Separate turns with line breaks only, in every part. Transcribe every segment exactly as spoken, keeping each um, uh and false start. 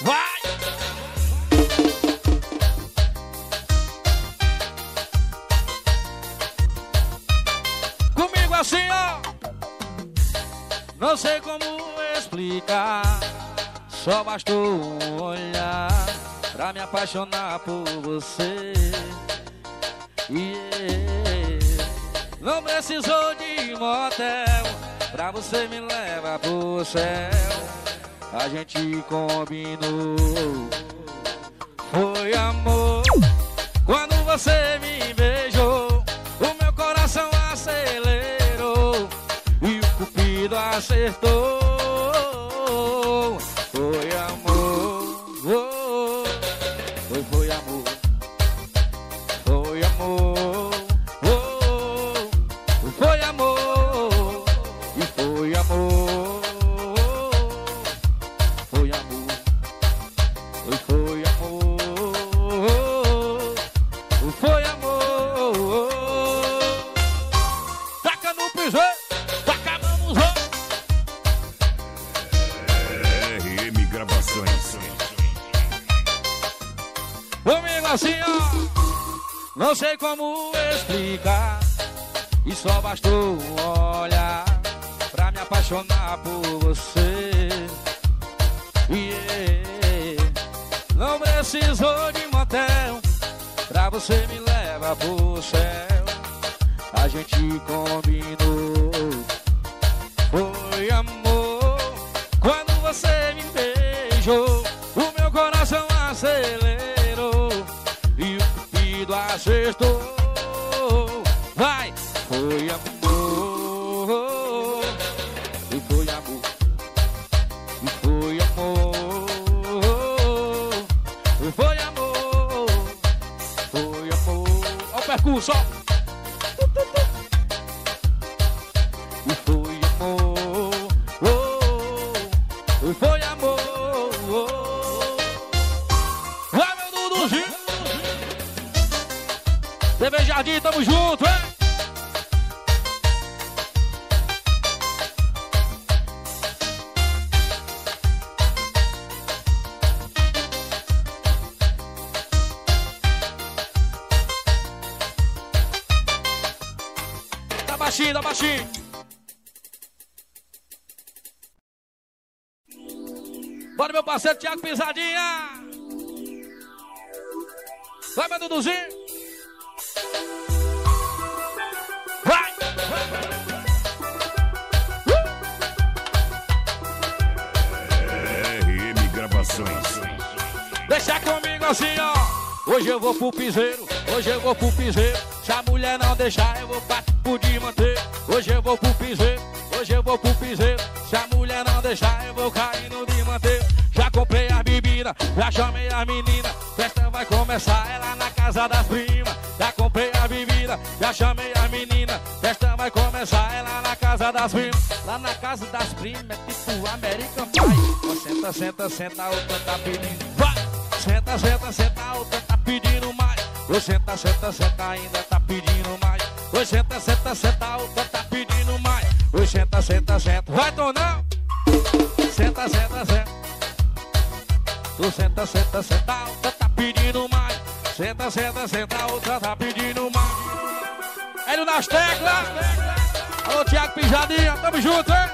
Vai! Comigo assim, ó. Não sei como explicar. Só bastou um olhar pra me apaixonar por você. Yeah. Não precisou de motel pra você me levar pro céu. A gente combinou. Foi amor. Quando você me beijou, o meu coração acelerou e o cupido acertou. Foi amor, oh, foi, foi amor, foi amor, oh, foi amor, e foi amor, foi amor, foi, foi amor, foi amor. Taca no piseiro, taca a mão nos outros.
R M Gravações.
Comigo assim, ó. Não sei como explicar. E só bastou um olhar pra me apaixonar por você. Yeah. Não precisou de motel pra você me levar pro céu. A gente combinou. Foi amor. Quando você me beijou, o meu coração acelerou e o cupido acertou. Vai! Foi amor. E foi amor. E foi amor. E foi amor. Foi amor. Olha o percurso, ó. E foi amor. Oh, e foi amor. Vai, meu Duduzinho. T V Jardim, tamo junto, hein? Tá baixinho, tá baixinho. Bora, meu parceiro Thiago Pisadinha. Vai, meu Duduzinho. Vai!
R M Gravações.
Deixa comigo assim, ó. Hoje eu vou pro piseiro, hoje eu vou pro piseiro. Se a mulher não deixar, eu vou partir pro de manter. Hoje eu vou pro piseiro, hoje eu vou pro piseiro. Se a mulher não deixar, eu vou cair no de manter. Já comprei as bebidas, já chamei as meninas. Festa vai começar, é lá na casa das primas. Já comprei as bebidas, já chamei as meninas. Festa vai começar, é lá na casa das primas. Lá na casa das primas, é tipo American Pie. Ó, senta, senta, senta, a outra tá pedindo. Vai! Senta, senta, senta, a outra tá pedindo mais. Ô, senta, senta, senta, ainda tá pedindo mais. Ô, senta, senta, senta, a outra tá pedindo mais. Ô, senta, senta, senta. Vai, Tonão! Senta, senta, senta. Tu senta, senta, senta, a outra tá pedindo mais. Senta, senta, senta, a outra tá pedindo mais. Hélio nas teclas. Alô, Thiago Pijadinha, tamo junto, hein?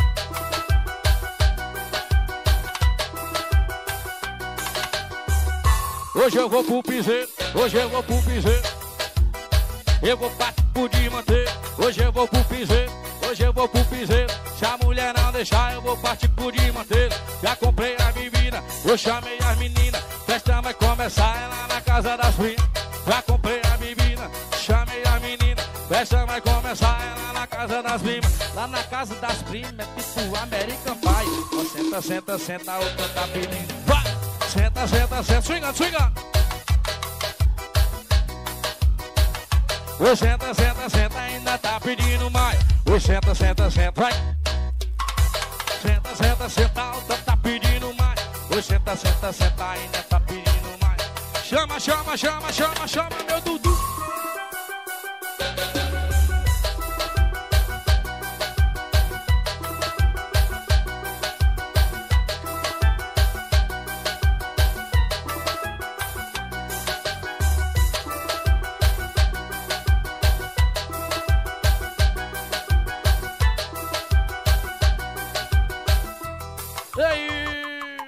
Hoje eu vou pro piseiro, hoje eu vou pro piseiro. Eu vou partir pro de manter. Hoje eu vou pro piseiro, hoje eu vou pro piseiro. Se a mulher não deixar, eu vou partir pro de manter. Já comprei a bebida, eu chamei as meninas. Festa vai começar, é lá na casa das primas. Já comprei a bebida, chamei as meninas. Festa vai começar, é lá na casa das primas. Lá na casa das primas, é tipo American Pie. Ó, senta, senta, senta, a outra tá pedindo. Vai! Senta, senta, senta, swingando, swingando. Ô, senta, senta, senta, ainda tá pedindo mais. Ô, senta, senta, senta, vai. Senta, senta, senta, a outra tá pedindo mais. Ô, senta, senta, senta, ainda tá pedindo mais. Chama, chama, chama, chama, chama, meu Dudu. Ei!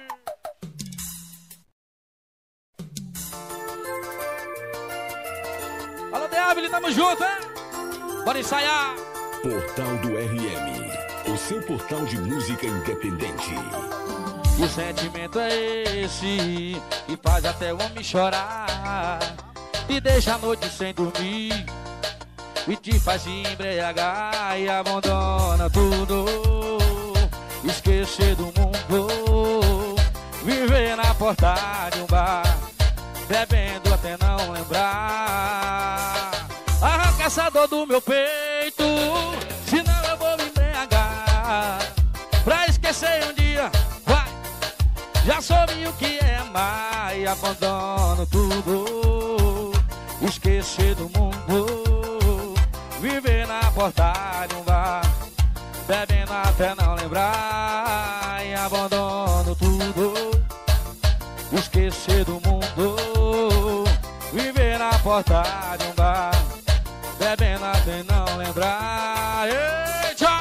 Alô, Deabili, tamo junto, hein? Bora ensaiar!
Portal do R M, o seu portal de música independente.
Que sentimento é esse que faz até o homem chorar, te deixa a noite sem dormir e te faz se embriagar e abandona tudo, esquecer do mundo, viver na porta de um bar, bebendo até não lembrar. Arranca essa dor do meu peito, senão eu vou me embriagar, pra esquecer um dia, vai. Já soube o que é amar e abandono tudo, esquecer do mundo, viver na porta de um bar, bebendo até não lembrar e abandono tudo, esquecer do mundo, viver na porta de um bar, bebendo até não lembrar. Eita!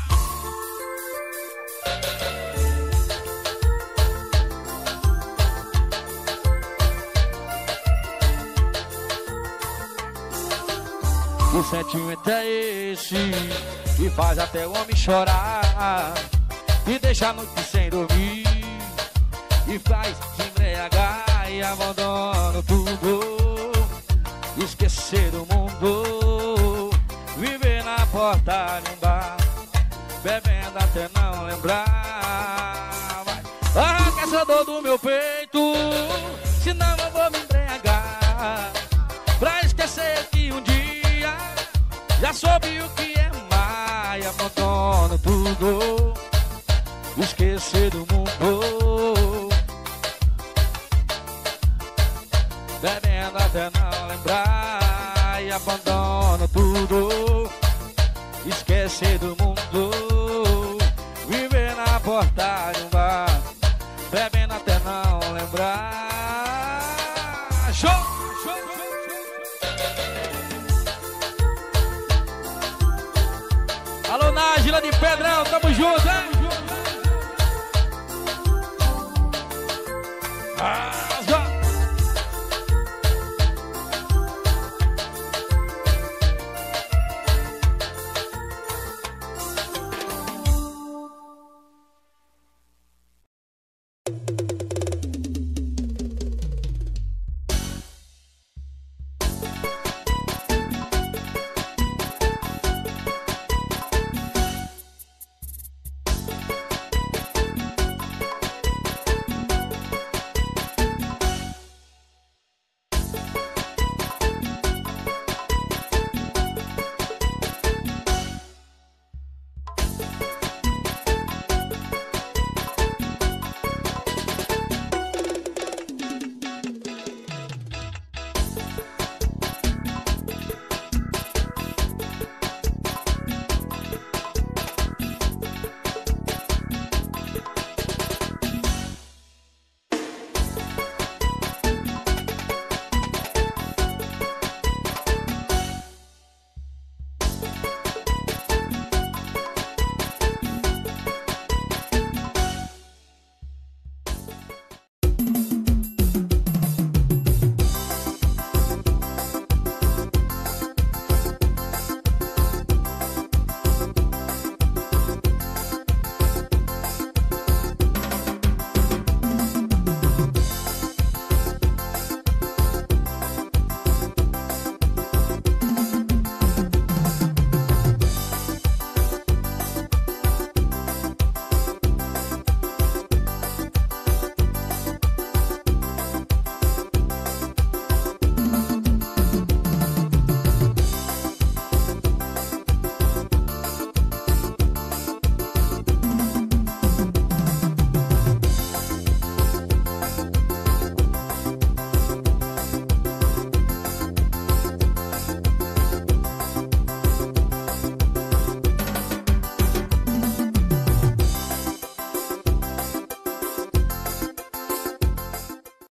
Que sentimento é esse que faz até o homem chorar, e deixa a noite sem dormir e faz se embriagar e abandona tudo, esquecer do mundo, viver na porta de um bar, bebendo até não lembrar. Vai. Arranca essa dor do meu peito, senão eu vou me embriagar, pra esquecer que um dia já soube o que é amar e abandono tudo, esquecer do mundo, bebendo até não lembrar e abandono tudo, esquecer do mundo, viver na porta de um bar, bebendo até não lembrar. Show! Show! Alô, Nájila de Pedrão, tamo junto, hein?